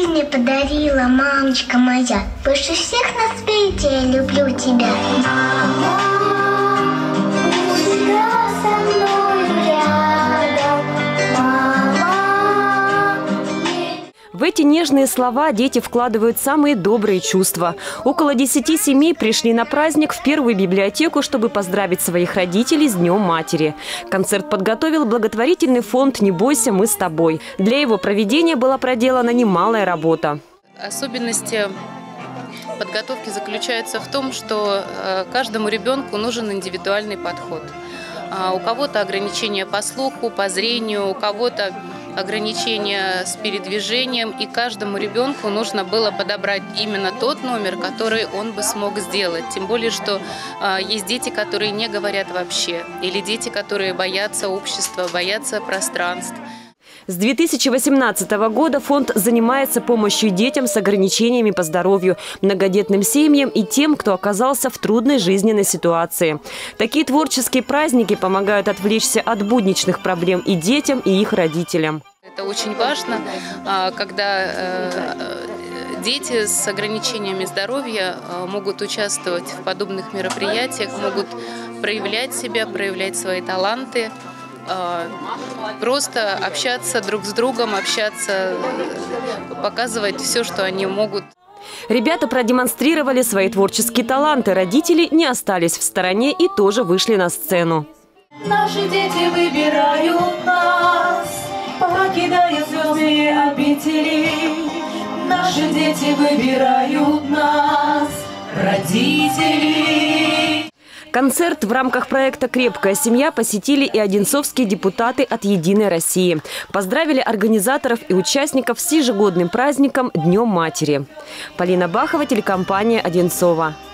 мне подарила, мамочка моя. Больше всех на свете я люблю тебя. Мама, будь всегда со мной рядом. Мама. В эти нежные слова дети вкладывают самые добрые чувства. Около 10 семей пришли на праздник в первую библиотеку, чтобы поздравить своих родителей с Днем матери. Концерт подготовил благотворительный фонд «Не бойся, мы с тобой». Для его проведения была проделана немалая работа. Особенность подготовки заключается в том, что каждому ребенку нужен индивидуальный подход. У кого-то ограничения по слуху, по зрению, у кого-то ограничения с передвижением, и каждому ребенку нужно было подобрать именно тот номер, который он бы смог сделать. Тем более, что есть дети, которые не говорят вообще, или дети, которые боятся общества, боятся пространств. С 2018 года фонд занимается помощью детям с ограничениями по здоровью, многодетным семьям и тем, кто оказался в трудной жизненной ситуации. Такие творческие праздники помогают отвлечься от будничных проблем и детям, и их родителям. Это очень важно, когда дети с ограничениями здоровья могут участвовать в подобных мероприятиях, могут проявлять себя, проявлять свои таланты. Просто общаться друг с другом, общаться, показывать все, что они могут. Ребята продемонстрировали свои творческие таланты. Родители не остались в стороне и тоже вышли на сцену. Наши дети выбирают нас, покидая звездные обители. Наши дети выбирают нас, родителей. Концерт в рамках проекта «Крепкая семья» посетили и одинцовские депутаты от «Единой России». Поздравили организаторов и участников с ежегодным праздником Днем матери. Полина Бахова, телекомпания «Одинцова».